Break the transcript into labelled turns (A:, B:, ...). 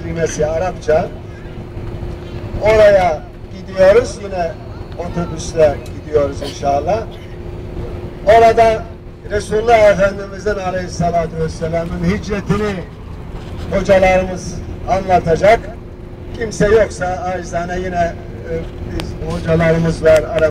A: kelimesi Arapça. Oraya gidiyoruz, yine otobüsle gidiyoruz inşallah. Orada Resulullah Efendimiz'in Aleyhisselatü Vesselam'ın hicretini hocalarımız anlatacak. Kimse yoksa acizane yine biz hocalarımız var.